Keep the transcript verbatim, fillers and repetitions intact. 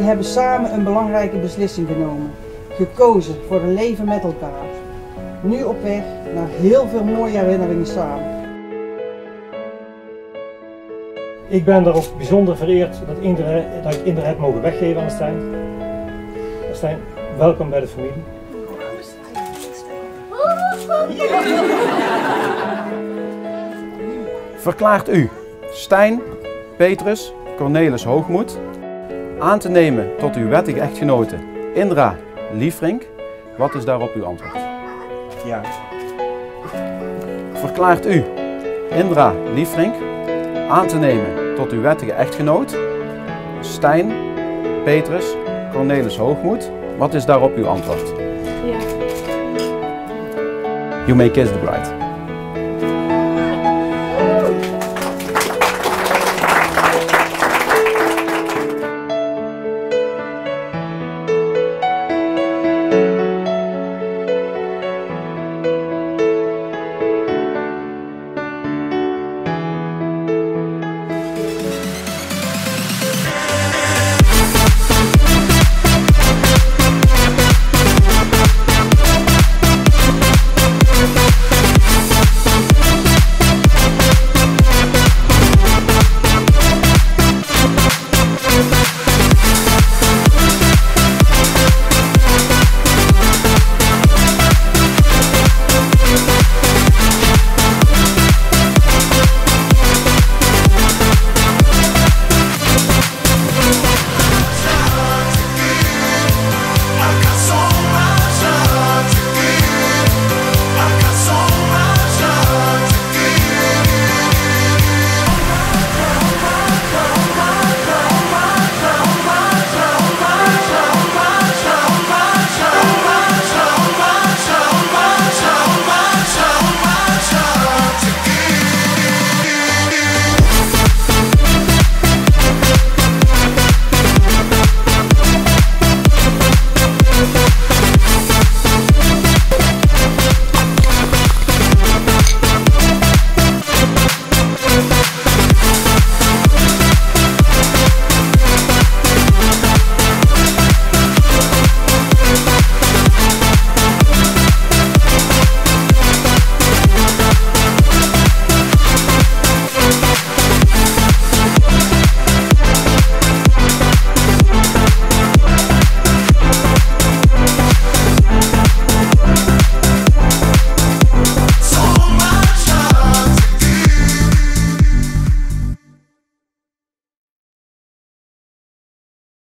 hebben samen een belangrijke beslissing genomen. Gekozen voor een leven met elkaar. Nu op weg naar heel veel mooie herinneringen samen. Ik ben daarop bijzonder vereerd dat, Indra, dat ik Indra heb mogen weggeven aan Stijn. Stijn, welkom bij de familie. Verklaart u Stijn Petrus Cornelis Hoogmoed aan te nemen tot uw wettige echtgenote Indra Liefrink? Wat is daarop uw antwoord? Ja. Verklaart u Indra Liefrink aan te nemen tot uw wettige echtgenoot Stijn Petrus Cornelis Hoogmoed? Wat is daarop uw antwoord? Ja. You may kiss the bride.